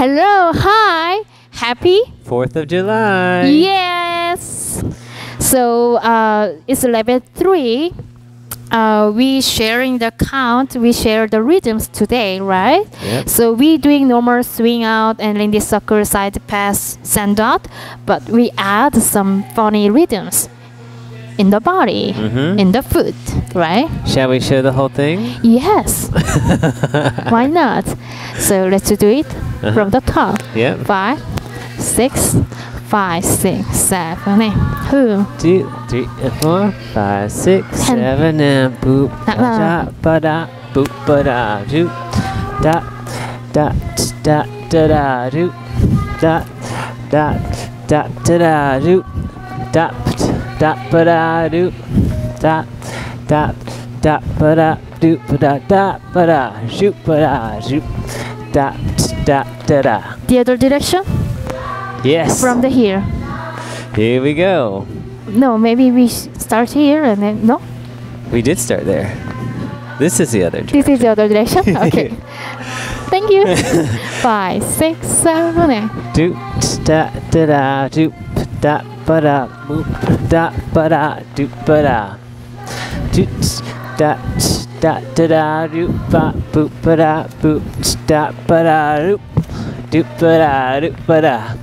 Hello, hi, happy? 4th of July. Yes. So it's level 3. We sharing the count. We share the rhythms today, right? Yep. So we doing normal swing out and Lindy Soccer side pass send out, but we add some funny rhythms in the body, in the foot, right? Shall we show the whole thing? Yes. Why not? So let's do it from the top. Yep. 5, 6, 5, 6, 7, 8. 2, 3, 4, 5, 6, 7, and boop, da ba da, boop ba da, doop, da da da da da doop, da da da da da doop, da da ba da doop, da da da ba da doop ba da ba da shoop ba da shoop, da da da da. The other direction? Yes. From the here. Here we go. No, maybe we start here and then no. We did start there. This is the other direction. This is the other direction. Okay. Thank you. 5, 6, 7, 8. Do da da da do da ba da boop da ba da do ba da do da da da da do ba boop ba da boop da ba da do ba da do ba da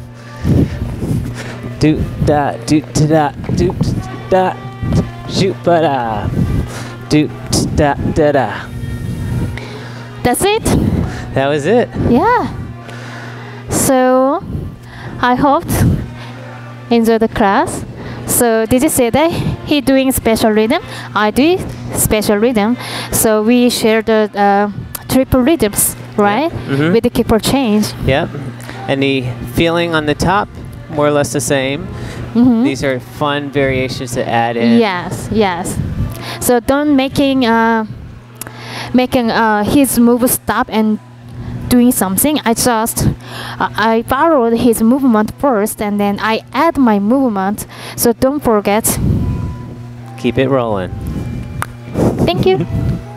do da do da shoot ba da do da da da. That's it. That was it. Yeah. So I hoped enjoy the class. So did you say that he doing special rhythm? I do special rhythm. So we share the triple rhythms, right? With the keyboard change. Yep. And the feeling on the top, more or less the same. These are fun variations to add in. Yes, yes. So don't making his move stop and doing something. I borrowed his movement first and then I add my movement. So don't forget. Keep it rolling. Thank you.